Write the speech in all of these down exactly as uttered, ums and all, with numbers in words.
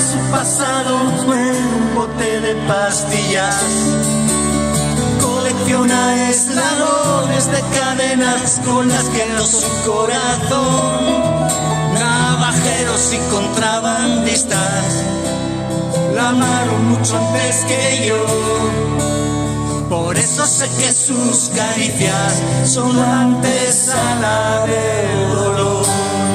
su pasado en un bote de pastillas. Colecciona eslabones de cadenas con las que no su corazón. Navajeros y contrabandistas la amaron mucho antes que yo. Por eso sé que sus caricias son la antesala del dolor.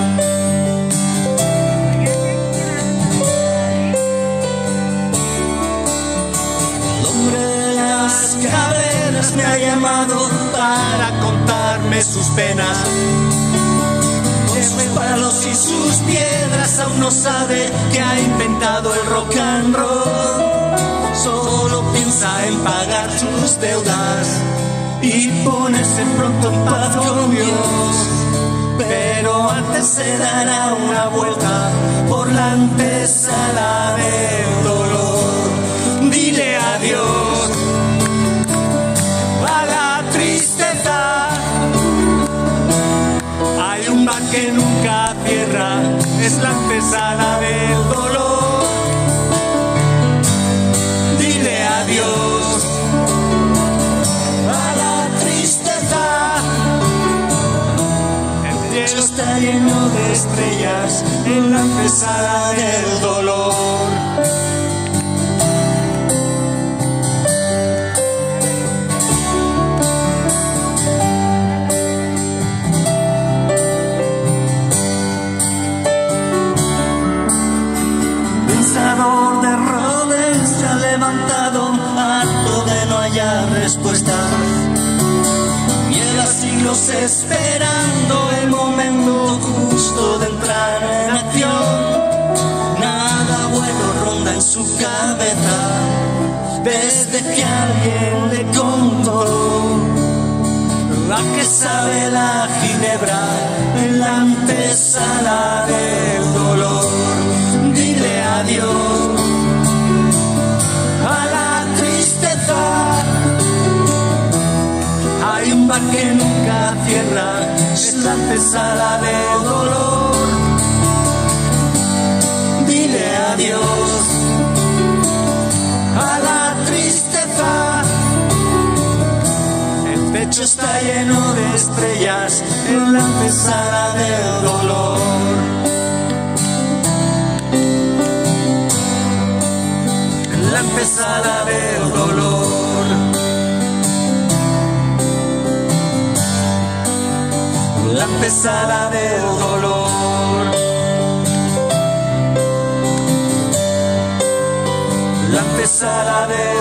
El hombre de las cavernas me ha llamado para contarme sus penas. Sus palos y sus piedras aún no sabe que ha inventado el rock and roll. Solo piensa en pagar sus deudas y ponerse pronto en paz con Dios. Pero antes se dará una vuelta por la antesala del dolor. Dile adiós a la tristeza. Hay un bar que nunca cierra, es la antesala del dolor. Dile adiós a la tristeza. El cielo está lleno de estrellas en la antesala del dolor. Pensador de Rhodes se ha levantado harto de no hallar respuestas. Lleva siglos esperando el momento justo de entrar en acción. Nada bueno ronda en su cabeza desde que alguien le contó a que sabe la ginebra en la antesala del dolor. Dile adiós a la tristeza. Hay un bar que nunca cierra, es la antesala del dolor. Dile adiós a la tristeza. El techo está lleno de estrellas en la antesala del dolor. La antesala del dolor. La antesala del dolor. La antesala del dolor.